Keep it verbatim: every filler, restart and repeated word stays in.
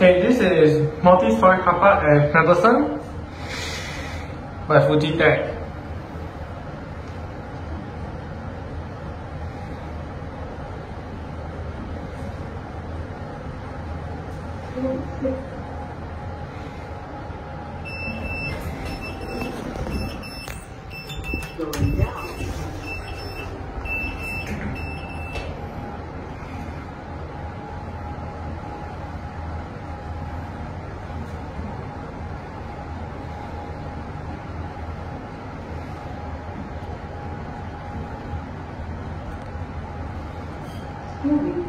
Okay, this is Multi-Storey Carpark at MacPherson by Fujitec. Going down. Moving